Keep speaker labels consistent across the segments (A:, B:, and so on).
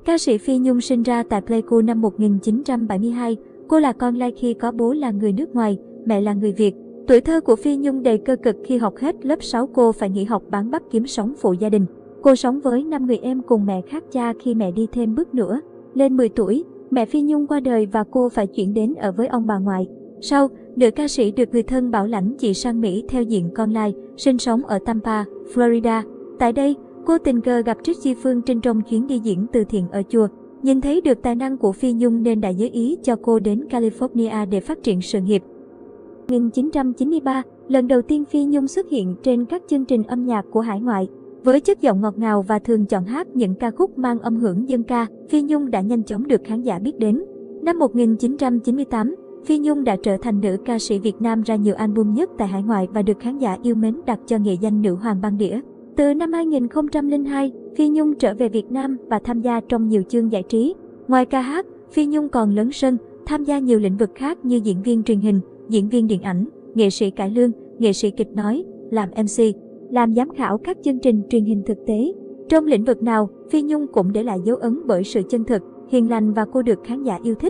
A: Ca sĩ Phi Nhung sinh ra tại Pleiku năm 1972. Cô là con lai khi có bố là người nước ngoài, mẹ là người Việt. Tuổi thơ của Phi Nhung đầy cơ cực khi học hết lớp 6 cô phải nghỉ học bán bắp kiếm sống phụ gia đình. Cô sống với 5 người em cùng mẹ khác cha khi mẹ đi thêm bước nữa. Lên 10 tuổi, mẹ Phi Nhung qua đời và cô phải chuyển đến ở với ông bà ngoại. Sau, nữ ca sĩ được người thân bảo lãnh chị sang Mỹ theo diện con lai, sinh sống ở Tampa, Florida. Tại đây, cô tình cờ gặp Trích Chi Phương Trinh trong chuyến đi diễn từ thiện ở chùa. Nhìn thấy được tài năng của Phi Nhung nên đã giới ý cho cô đến California để phát triển sự nghiệp. 1993, lần đầu tiên Phi Nhung xuất hiện trên các chương trình âm nhạc của hải ngoại. Với chất giọng ngọt ngào và thường chọn hát những ca khúc mang âm hưởng dân ca, Phi Nhung đã nhanh chóng được khán giả biết đến. Năm 1998, Phi Nhung đã trở thành nữ ca sĩ Việt Nam ra nhiều album nhất tại hải ngoại và được khán giả yêu mến đặt cho nghệ danh nữ hoàng băng đĩa. Từ năm 2002, Phi Nhung trở về Việt Nam và tham gia trong nhiều chương giải trí. Ngoài ca hát, Phi Nhung còn lấn sân, tham gia nhiều lĩnh vực khác như diễn viên truyền hình, diễn viên điện ảnh, nghệ sĩ cải lương, nghệ sĩ kịch nói, làm MC, làm giám khảo các chương trình truyền hình thực tế. Trong lĩnh vực nào, Phi Nhung cũng để lại dấu ấn bởi sự chân thực, hiền lành và cô được khán giả yêu thích.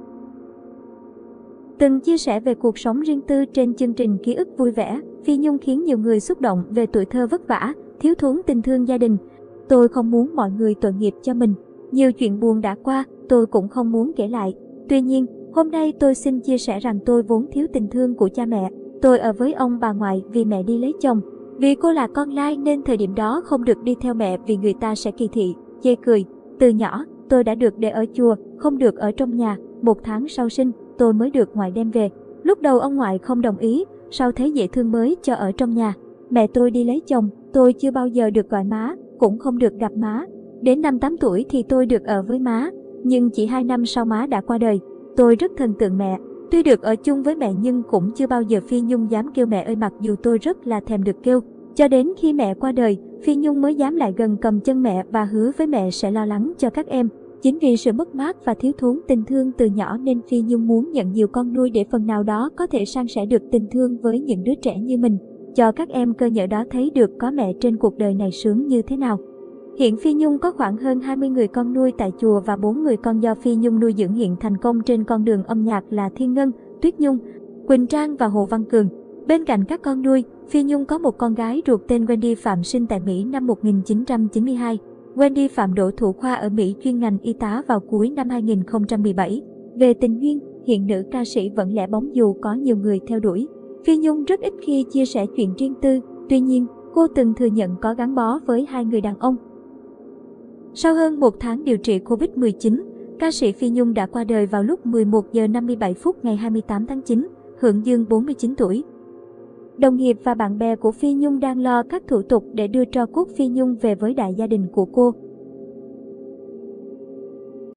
A: Từng chia sẻ về cuộc sống riêng tư trên chương trình Ký ức vui vẻ, Phi Nhung khiến nhiều người xúc động về tuổi thơ vất vả, thiếu thốn tình thương gia đình. Tôi không muốn mọi người tội nghiệp cho mình. Nhiều chuyện buồn đã qua, tôi cũng không muốn kể lại. Tuy nhiên, hôm nay tôi xin chia sẻ rằng tôi vốn thiếu tình thương của cha mẹ. Tôi ở với ông bà ngoại vì mẹ đi lấy chồng. Vì cô là con lai nên thời điểm đó không được đi theo mẹ vì người ta sẽ kỳ thị, chê cười. Từ nhỏ, tôi đã được để ở chùa, không được ở trong nhà. 1 tháng sau sinh, tôi mới được ngoại đem về. Lúc đầu ông ngoại không đồng ý, sau thấy dễ thương mới cho ở trong nhà. Mẹ tôi đi lấy chồng, tôi chưa bao giờ được gọi má, cũng không được gặp má. Đến năm 8 tuổi thì tôi được ở với má, nhưng chỉ 2 năm sau má đã qua đời. Tôi rất thần tượng mẹ. Tuy được ở chung với mẹ nhưng cũng chưa bao giờ Phi Nhung dám kêu mẹ ơi mặc dù tôi rất là thèm được kêu. Cho đến khi mẹ qua đời, Phi Nhung mới dám lại gần cầm chân mẹ và hứa với mẹ sẽ lo lắng cho các em. Chính vì sự mất mát và thiếu thốn tình thương từ nhỏ nên Phi Nhung muốn nhận nhiều con nuôi để phần nào đó có thể san sẻ được tình thương với những đứa trẻ như mình. Cho các em cơ nhỡ đó thấy được có mẹ trên cuộc đời này sướng như thế nào. Hiện Phi Nhung có khoảng hơn 20 người con nuôi tại chùa và 4 người con do Phi Nhung nuôi dưỡng hiện thành công trên con đường âm nhạc là Thiên Ngân, Tuyết Nhung, Quỳnh Trang và Hồ Văn Cường. Bên cạnh các con nuôi, Phi Nhung có một con gái ruột tên Wendy Phạm sinh tại Mỹ năm 1992. Wendy Phạm đỗ thủ khoa ở Mỹ chuyên ngành y tá vào cuối năm 2017. Về tình duyên, hiện nữ ca sĩ vẫn lẻ bóng dù có nhiều người theo đuổi. Phi Nhung rất ít khi chia sẻ chuyện riêng tư, tuy nhiên, cô từng thừa nhận có gắn bó với 2 người đàn ông. Sau hơn 1 tháng điều trị Covid-19, ca sĩ Phi Nhung đã qua đời vào lúc 11 giờ 57 phút ngày 28 tháng 9, hưởng dương 49 tuổi. Đồng nghiệp và bạn bè của Phi Nhung đang lo các thủ tục để đưa tro cốt Phi Nhung về với đại gia đình của cô.